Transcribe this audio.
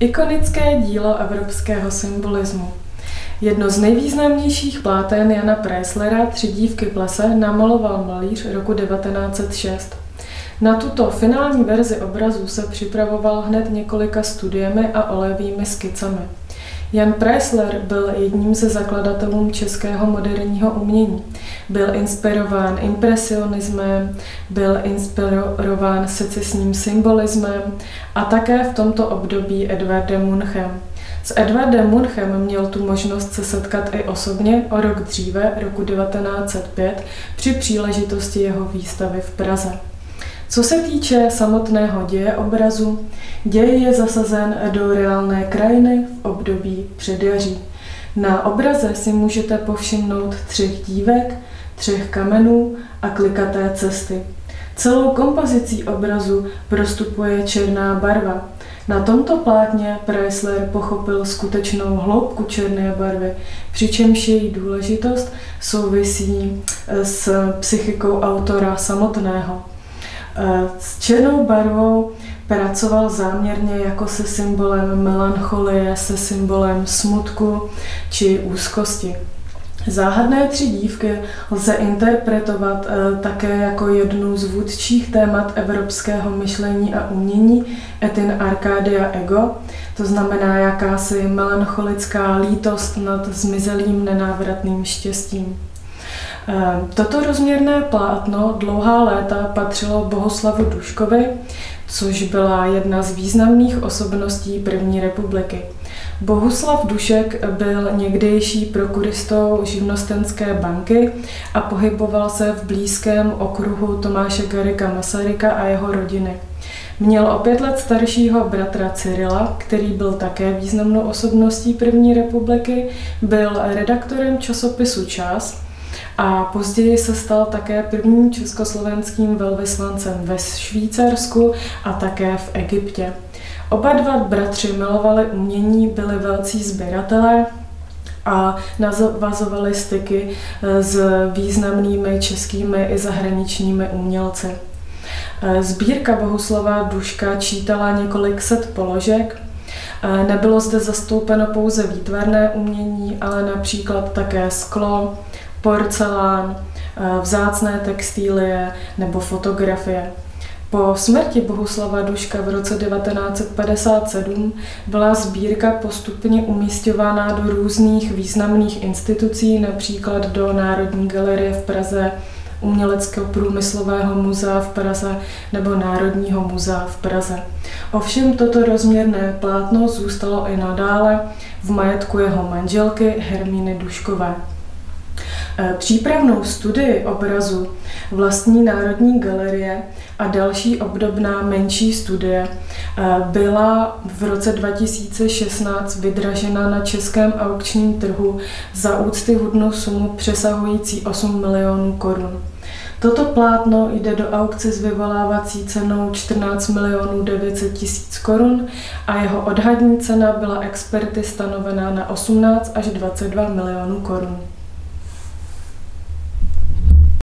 Ikonické dílo evropského symbolismu. Jedno z nejvýznamnějších pláten Jana Preislera Tři dívky v lese namaloval malíř roku 1906. Na tuto finální verzi obrazu se připravoval hned několika studiemi a olejovými skicemi. Jan Preisler byl jedním ze zakladatelů českého moderního umění. Byl inspirován impresionismem, byl inspirován secesním symbolismem a také v tomto období Edvardem Munchem. S Edvardem Munchem měl tu možnost se setkat i osobně o rok dříve, roku 1905, při příležitosti jeho výstavy v Praze. Co se týče samotného děje obrazu, děj je zasazen do reálné krajiny v období předjaří. Na obraze si můžete povšimnout 3 dívek, 3 kamenů a klikaté cesty. Celou kompozicí obrazu prostupuje černá barva. Na tomto plátně Preisler pochopil skutečnou hloubku černé barvy, přičemž její důležitost souvisí s psychikou autora samotného. S černou barvou pracoval záměrně jako se symbolem melancholie, se symbolem smutku či úzkosti. Záhadné 3 dívky lze interpretovat také jako jednu z vůdčích témat evropského myšlení a umění et in Arcadia ego, to znamená jakási melancholická lítost nad zmizelým nenávratným štěstím. Toto rozměrné plátno dlouhá léta patřilo Bohuslavu Duškovi, což byla jedna z významných osobností první republiky. Bohuslav Dušek byl někdejší prokuristou živnostenské banky a pohyboval se v blízkém okruhu Tomáše Garrigua Masaryka a jeho rodiny. Měl o 5 let staršího bratra Cyrila, který byl také významnou osobností první republiky, byl redaktorem časopisu Čas a později se stal také prvním československým velvyslancem ve Švýcarsku a také v Egyptě. Oba dva bratři milovali umění, byli velcí sběratelé a navazovali styky s významnými českými i zahraničními umělci. Sbírka Bohuslava Duška čítala několik set položek. Nebylo zde zastoupeno pouze výtvarné umění, ale například také sklo, porcelán, vzácné textilie nebo fotografie. Po smrti Bohuslava Duška v roce 1957 byla sbírka postupně umísťována do různých významných institucí, například do Národní galerie v Praze, Uměleckého průmyslového muzea v Praze nebo Národního muzea v Praze. Ovšem toto rozměrné plátno zůstalo i nadále v majetku jeho manželky Hermíny Duškové. Přípravnou studii obrazu vlastní Národní galerie a další obdobná menší studie byla v roce 2016 vydražena na českém aukčním trhu za úctyhodnou sumu přesahující 8 milionů korun. Toto plátno jde do aukce s vyvolávací cenou 14 900 000 korun a jeho odhadní cena byla experty stanovená na 18 až 22 milionů korun.